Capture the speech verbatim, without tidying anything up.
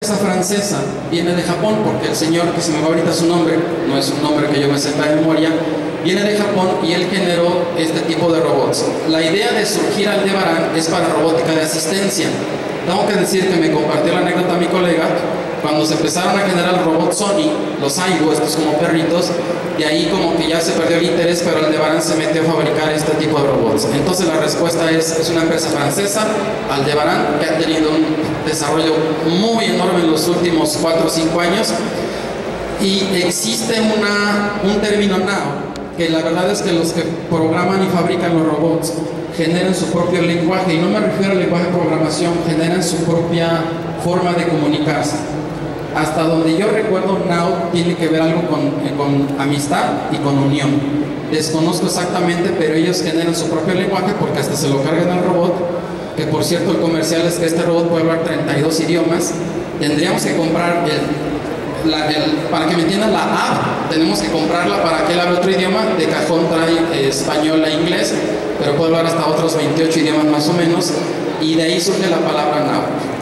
Esa francesa viene de Japón, porque el señor, que se me va ahorita su nombre, no es un nombre que yo me sepa de memoria, viene de Japón y él generó este tipo de robots. La idea de surgir Aldebarán es para robótica de asistencia. Tengo que decir que me compartió la anécdota mi colega, cuando se empezaron a generar robots Sony, los Aibo, estos como perritos, y ahí como que ya se perdió el interés, pero Aldebarán se metió a fabricar este tipo de robots. Entonces la respuesta es, es una empresa francesa, Aldebarán, que ha tenido un desarrollo muy enorme en los últimos cuatro o cinco años, y existe una, un término now, que la verdad es que los que programan y fabrican los robots generan su propio lenguaje, y no me refiero al lenguaje de programación, generan su propia forma de comunicarse. Hasta donde yo recuerdo, now tiene que ver algo con, eh, con amistad y con unión. Desconozco exactamente, pero ellos generan su propio lenguaje porque hasta se lo cargan al robot, que por cierto el comercial es que este robot puede hablar treinta y dos idiomas. Tendríamos que comprar el, la, el, para que me entiendan la app, tenemos que comprarla para que él hable otro idioma. De cajón trae eh, español e inglés, pero puede hablar hasta otros veintiocho idiomas más o menos, y de ahí surge la palabra now.